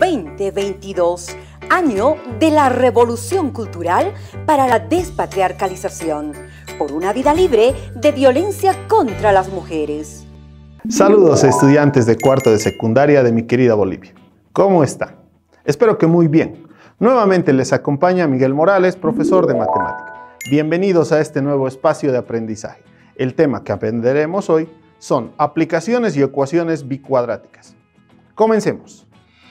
2022, año de la revolución cultural para la despatriarcalización, por una vida libre de violencia contra las mujeres. Saludos estudiantes de cuarto de secundaria de mi querida Bolivia. ¿Cómo están? Espero que muy bien. Nuevamente les acompaña Miguel Morales, profesor de matemática. Bienvenidos a este nuevo espacio de aprendizaje. El tema que aprenderemos hoy son aplicaciones y ecuaciones bicuadráticas. Comencemos.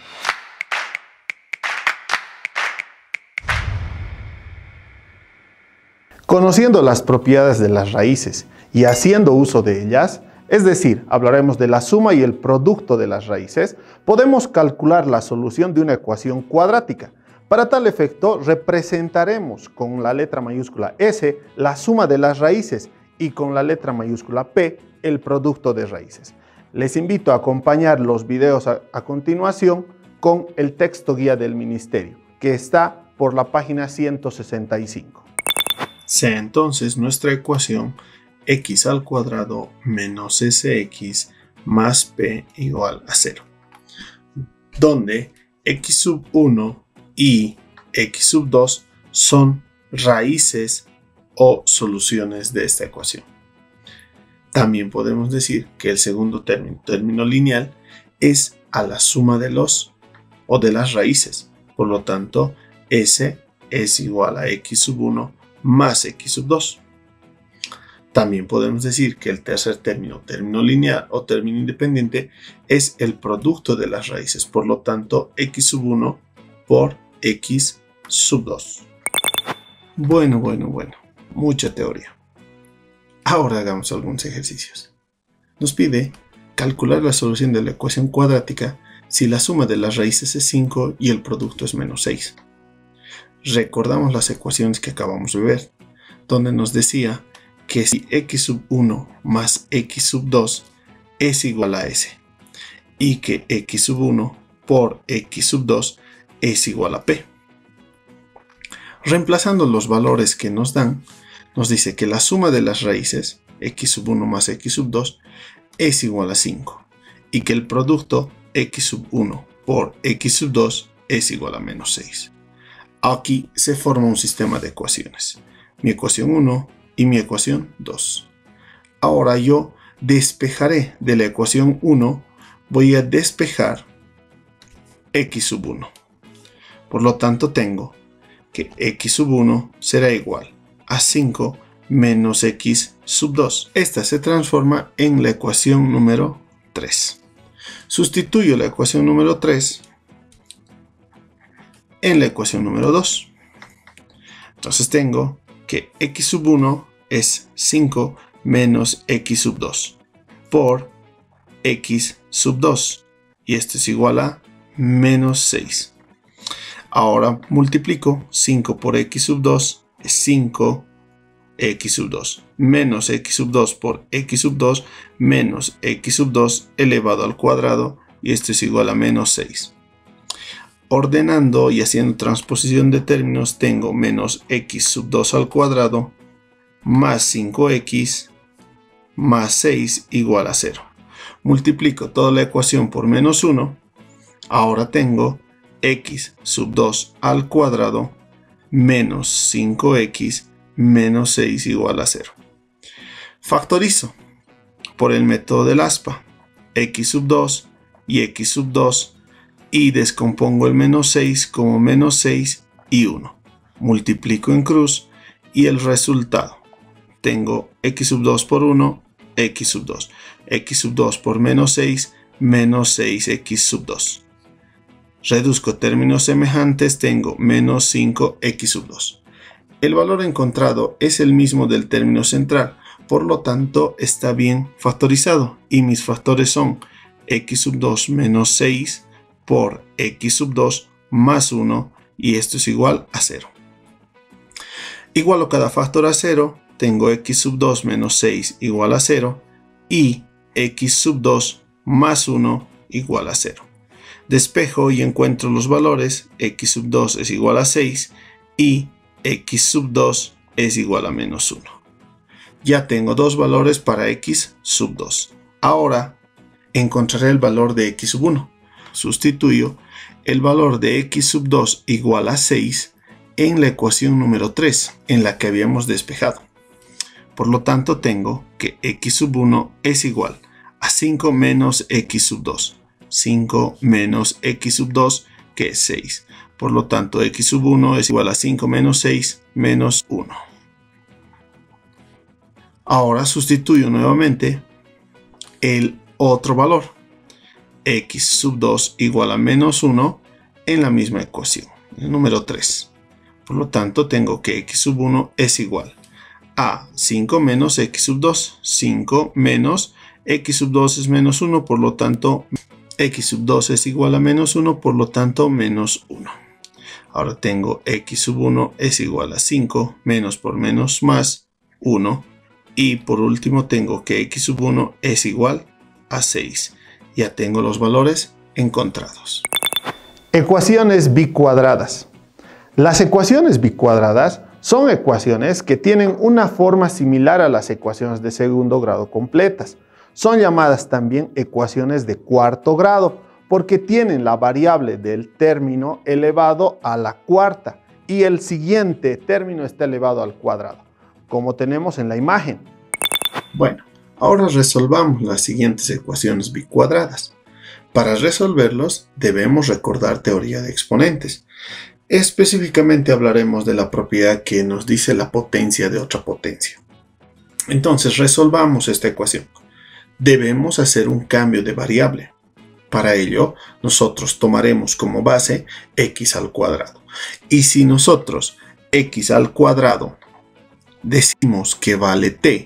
Conociendo las propiedades de las raíces y haciendo uso de ellas, es decir, hablaremos de la suma y el producto de las raíces, podemos calcular la solución de una ecuación cuadrática. Para tal efecto, representaremos con la letra mayúscula S la suma de las raíces y con la letra mayúscula P el producto de raíces. Les invito a acompañar los videos a continuación con el texto guía del ministerio, que está por la página 165. Sea entonces nuestra ecuación x al cuadrado menos sx más p igual a 0, donde x sub 1 y x sub 2 son raíces o soluciones de esta ecuación. También podemos decir que el segundo término lineal, es a la suma de los o de las raíces. Por lo tanto, s es igual a x sub 1 más x sub 2. También podemos decir que el tercer término lineal o término independiente, es el producto de las raíces. Por lo tanto, x sub 1 por x sub 2. Bueno. Mucha teoría. Ahora hagamos algunos ejercicios. Nos pide calcular la solución de la ecuación cuadrática si la suma de las raíces es 5 y el producto es menos 6. Recordamos las ecuaciones que acabamos de ver, donde nos decía que si x sub 1 más x sub 2 es igual a s, y que x sub 1 por x sub 2 es igual a p. Reemplazando los valores que nos dan, nos dice que la suma de las raíces, x sub 1 más x sub 2, es igual a 5, y que el producto x sub 1 por x sub 2 es igual a menos 6. Aquí se forma un sistema de ecuaciones, mi ecuación 1 y mi ecuación 2. Ahora yo despejaré de la ecuación 1, voy a despejar x sub 1. Por lo tanto tengo que x sub 1 será igual a 5 menos x sub 2. Esta se transforma en la ecuación número 3. Sustituyo la ecuación número 3 en la ecuación número 2. Entonces tengo que x sub 1 es 5 menos x sub 2 por x sub 2. Y esto es igual a menos 6. Ahora multiplico 5 por x sub 2 es 5 x sub 2 menos x sub 2 por x sub 2 menos x sub 2 elevado al cuadrado, y esto es igual a menos 6. Ordenando y haciendo transposición de términos, tengo menos x sub 2 al cuadrado más 5x más 6 igual a 0. Multiplico toda la ecuación por menos 1. Ahora tengo x sub 2 al cuadrado menos 5x menos 6 igual a 0. Factorizo por el método del aspa x sub 2 y x sub 2 y descompongo el menos 6 como menos 6 y 1. Multiplico en cruz y el resultado. Tengo x sub 2 por 1, x sub 2. X sub 2 por menos 6, menos 6x sub 2. Reduzco términos semejantes, tengo menos 5x sub 2. El valor encontrado es el mismo del término central, por lo tanto está bien factorizado, y mis factores son x sub 2 menos 6 por x sub 2 más 1, y esto es igual a 0. Igualo cada factor a 0, tengo x sub 2 menos 6 igual a 0, y x sub 2 más 1 igual a 0. Despejo y encuentro los valores, x sub 2 es igual a 6 y x sub 2 es igual a menos 1. Ya tengo dos valores para x sub 2. Ahora encontraré el valor de x sub 1. sustituyo el valor de x sub 2 igual a 6 en la ecuación número 3, en la que habíamos despejado. Por lo tanto, tengo que x sub 1 es igual a 5 menos x sub 2. 5 menos x sub 2, que es 6. Por lo tanto, x sub 1 es igual a 5 menos 6 menos 1. Ahora sustituyo nuevamente el otro valor, x sub 2 igual a menos 1, en la misma ecuación, el número 3. Por lo tanto, tengo que x sub 1 es igual a 5 menos x sub 2. 5 menos x sub 2 es menos 1, por lo tanto, x sub 2 es igual a menos 1, por lo tanto, menos 1. Ahora tengo x sub 1 es igual a 5, menos por menos más 1. Y por último tengo que x sub 1 es igual a 6. Ya tengo los valores encontrados. Ecuaciones bicuadradas. Las ecuaciones bicuadradas son ecuaciones que tienen una forma similar a las ecuaciones de segundo grado completas. Son llamadas también ecuaciones de cuarto grado porque tienen la variable del término elevado a la cuarta y el siguiente término está elevado al cuadrado, como tenemos en la imagen. Bueno, ahora resolvamos las siguientes ecuaciones bicuadradas. Para resolverlos debemos recordar teoría de exponentes. Específicamente hablaremos de la propiedad que nos dice la potencia de otra potencia. Entonces resolvamos esta ecuación. Debemos hacer un cambio de variable. Para ello, nosotros tomaremos como base x al cuadrado. Y si nosotros x al cuadrado decimos que vale t,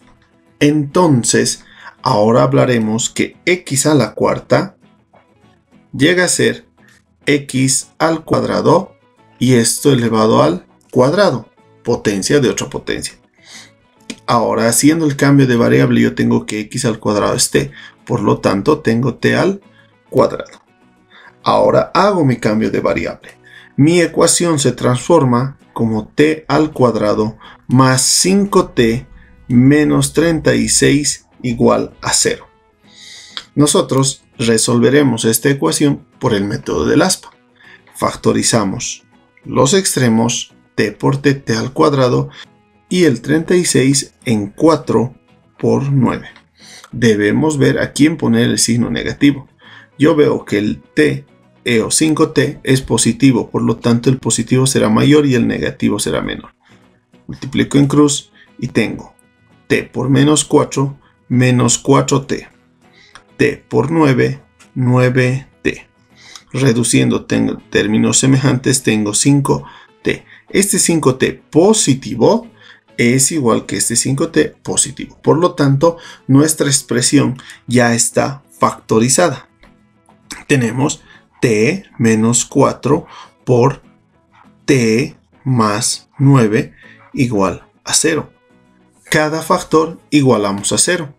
entonces ahora hablaremos que x a la cuarta llega a ser x al cuadrado y esto elevado al cuadrado, potencia de otra potencia. Ahora, haciendo el cambio de variable, yo tengo que x al cuadrado es t, por lo tanto tengo t al cuadrado. Ahora hago mi cambio de variable. Mi ecuación se transforma como t al cuadrado más 5t menos 36 igual a 0. Nosotros resolveremos esta ecuación por el método del aspa. Factorizamos los extremos, t por t al cuadrado, y el 36 en 4 por 9. Debemos ver a quién poner el signo negativo. Yo veo que el t o 5t es positivo, por lo tanto el positivo será mayor y el negativo será menor. Multiplico en cruz y tengo t por menos 4, menos 4t. t por 9, 9t. Reduciendo términos semejantes tengo 5t. Este 5t positivo es igual que este 5t positivo. Por lo tanto, nuestra expresión ya está factorizada. Tenemos t menos 4 por t más 9 igual a 0. Cada factor igualamos a 0.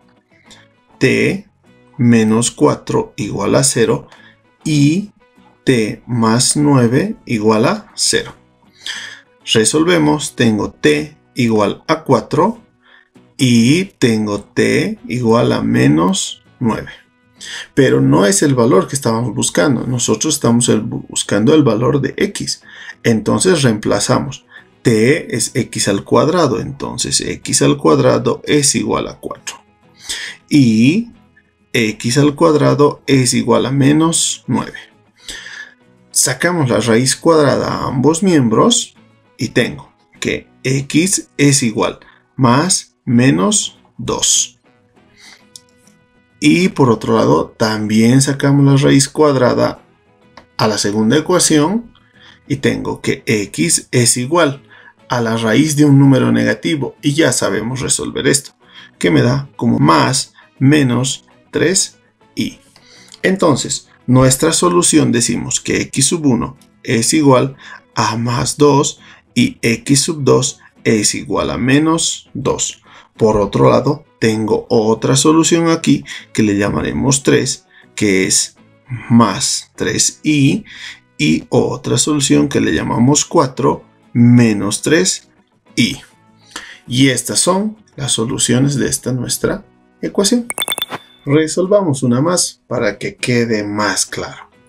T menos 4 igual a 0 y t más 9 igual a 0. Resolvemos, tengo t igual a 4 y tengo t igual a menos 9. Pero no es el valor que estábamos buscando. Nosotros estamos buscando el valor de x. Entonces reemplazamos. T es x al cuadrado. Entonces x al cuadrado es igual a 4. Y x al cuadrado es igual a menos 9. Sacamos la raíz cuadrada a ambos miembros y tengo que x es igual más menos 2. Y por otro lado, también sacamos la raíz cuadrada a la segunda ecuación y tengo que x es igual a la raíz de un número negativo. Y ya sabemos resolver esto, que me da como más menos 3i. Entonces, nuestra solución decimos que x sub 1 es igual a más 2 y x sub 2 es igual a menos 2. Por otro lado, tengo otra solución aquí que le llamaremos 3, que es más 3i, y otra solución que le llamamos 4, menos 3i. Y estas son las soluciones de esta nuestra ecuación. Resolvamos una más para que quede más claro.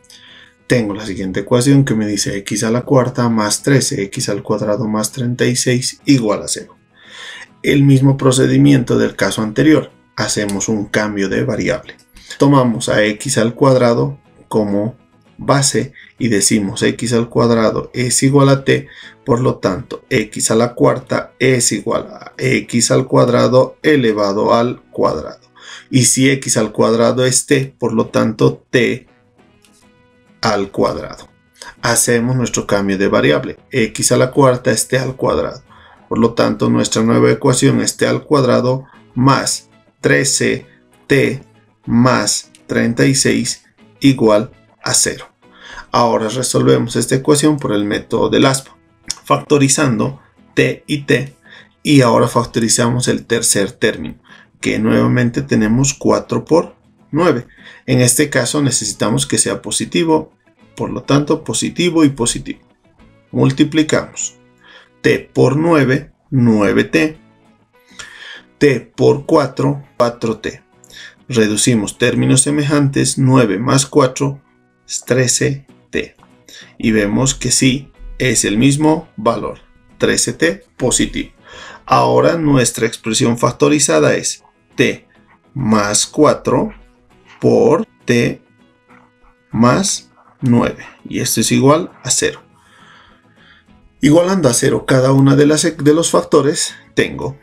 tengo la siguiente ecuación que me dice x a la cuarta más 13x al cuadrado más 36 igual a 0. El mismo procedimiento del caso anterior. Hacemos un cambio de variable. Tomamos a x al cuadrado como base y decimos x al cuadrado es igual a t, por lo tanto x a la cuarta es igual a x al cuadrado elevado al cuadrado. Y si x al cuadrado es t, por lo tanto t al cuadrado. Hacemos nuestro cambio de variable. X a la cuarta es t al cuadrado. Por lo tanto, nuestra nueva ecuación es t al cuadrado más 13t más 36 igual a 0. Ahora resolvemos esta ecuación por el método del aspa, factorizando t y t, y ahora factorizamos el tercer término, que nuevamente tenemos 4 por 9. En este caso necesitamos que sea positivo, por lo tanto positivo y positivo. Multiplicamos t por 9, 9t, t por 4, 4t. Reducimos términos semejantes, 9 más 4 es 13t. Y vemos que sí, es el mismo valor, 13t positivo. Ahora nuestra expresión factorizada es t más 4 por t más 9. Y esto es igual a 0. Igualando a 0 cada una de los factores, tengo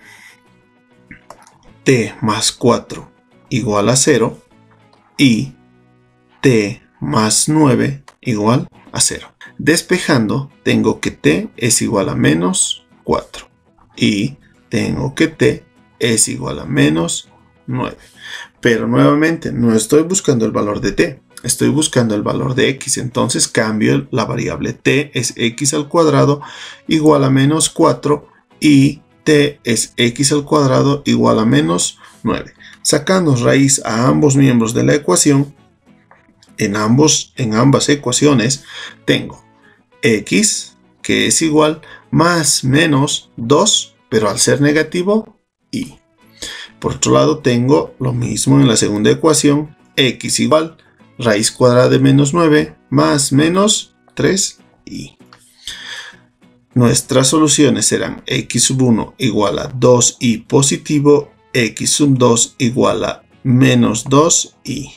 t más 4 igual a 0 y t más 9 igual a 0. Despejando, tengo que t es igual a menos 4 y tengo que t es igual a menos 9. Pero nuevamente no estoy buscando el valor de t, estoy buscando el valor de x. Entonces cambio la variable t es x al cuadrado igual a menos 4 y t es x al cuadrado igual a menos 9. Sacando raíz a ambos miembros de la ecuación, en ambas ecuaciones tengo x, que es igual, más menos 2, pero al ser negativo, y. Por otro lado tengo lo mismo en la segunda ecuación, x igual, raíz cuadrada de menos 9, más menos 3y. Nuestras soluciones serán x sub 1 igual a 2y positivo, x sub 2 igual a menos 2y.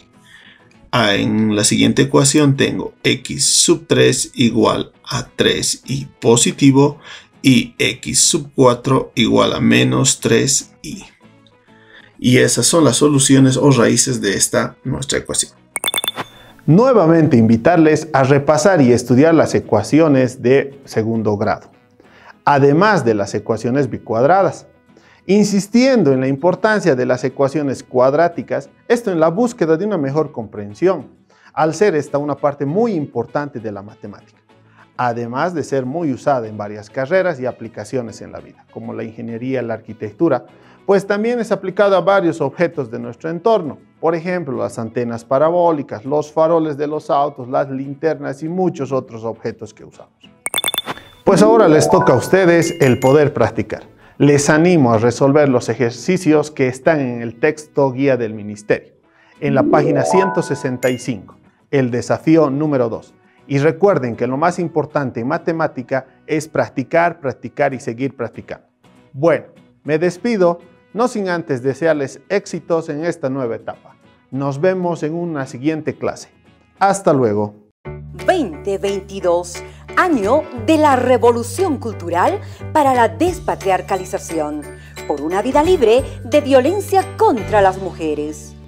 En la siguiente ecuación tengo x sub 3 igual a 3y positivo y x sub 4 igual a menos 3y. Y esas son las soluciones o raíces de nuestra ecuación. Nuevamente invitarles a repasar y estudiar las ecuaciones de segundo grado, además de las ecuaciones bicuadradas, insistiendo en la importancia de las ecuaciones cuadráticas, esto en la búsqueda de una mejor comprensión, al ser esta una parte muy importante de la matemática, además de ser muy usada en varias carreras y aplicaciones en la vida, como la ingeniería y la arquitectura, pues también es aplicado a varios objetos de nuestro entorno, por ejemplo, las antenas parabólicas, los faroles de los autos, las linternas y muchos otros objetos que usamos. Pues ahora les toca a ustedes el poder practicar. Les animo a resolver los ejercicios que están en el texto guía del Ministerio, en la página 165, el desafío número 2. Y recuerden que lo más importante en matemática es practicar, practicar y seguir practicando. Bueno, me despido, no sin antes desearles éxitos en esta nueva etapa. Nos vemos en una siguiente clase. Hasta luego. 2022, año de la revolución cultural para la despatriarcalización, por una vida libre de violencia contra las mujeres.